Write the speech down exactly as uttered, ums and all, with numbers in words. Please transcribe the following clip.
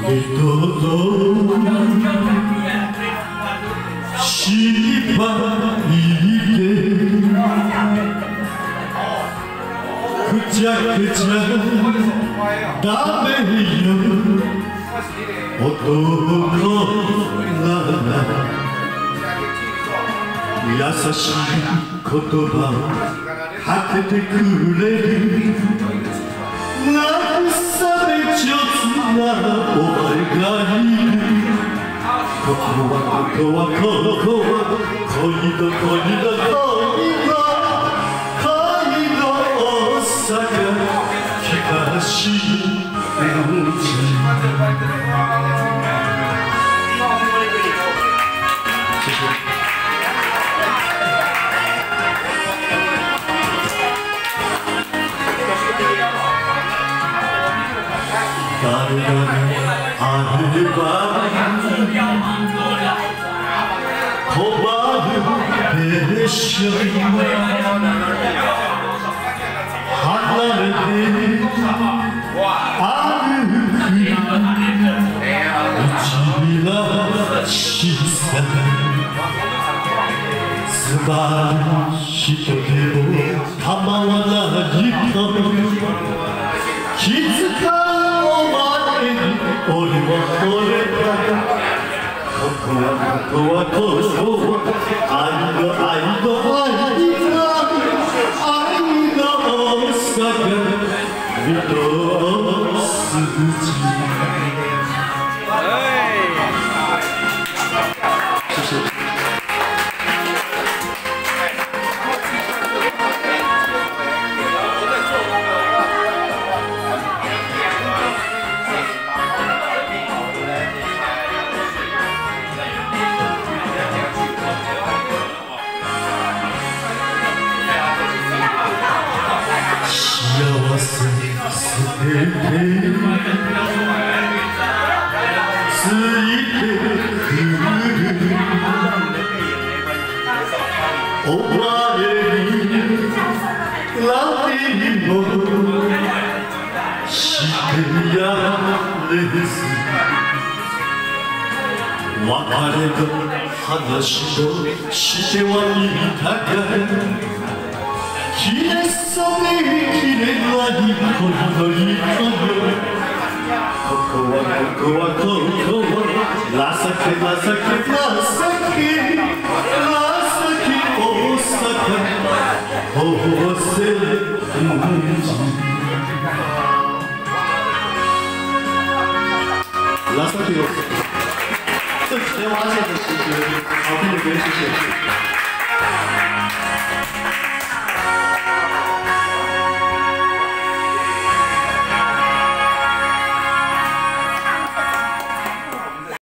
心配でくちゃくちゃダメよ男なら優しい言葉をかけてくれる慰め上手なお前がいるここはここはここは恋の恋の恋の恋の大阪東の地誰があれば困るでしょう離れて歩く内らしさ素晴らしい人でも構わないと気づか俺は俺だここはここはここは愛の愛の愛の愛の大阪一筋幸せすべてついてくる終わりラテンもしてやれず別れの話をしてはみたが切れそうで切れないこの糸よここはここはここは情け情け情け情け大阪大阪情けを这是我写的诗歌，好听的歌，谢谢。